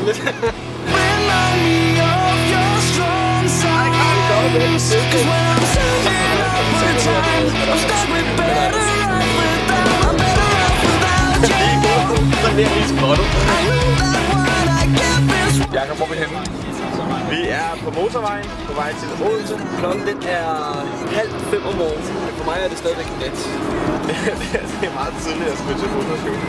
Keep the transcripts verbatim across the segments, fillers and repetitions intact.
lidt. Så bliver vi skrottet. Jakob, hvor er vi henne? Vi er på motorvejen, på vej til Odense. Klokken den er halv fem om morgenen. For mig er det stadigvæk nat. Det er meget tidligt at skulle til fodboldskole.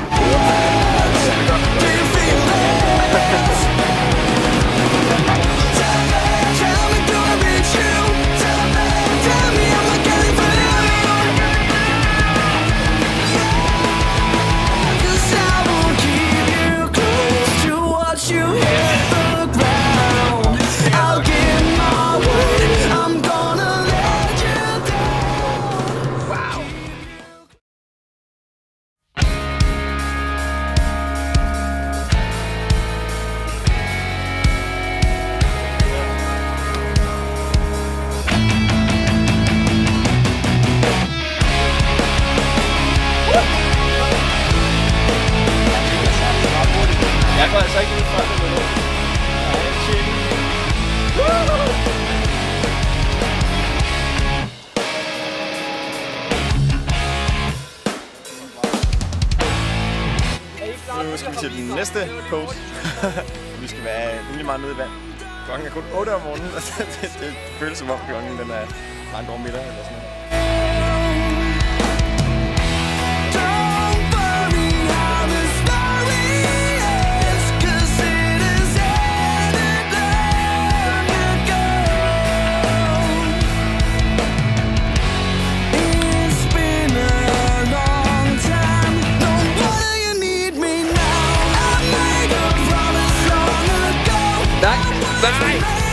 Jeg går altså ikke ud fra det med noget. Nej, tjek. Nu skal vi til den næste post. Vi skal være rimelig meget nede i vand. Klokken er kun otte om morgenen, og det, det, det føles som om klokken den er mange år middag eller sådan noget. Nej, nej!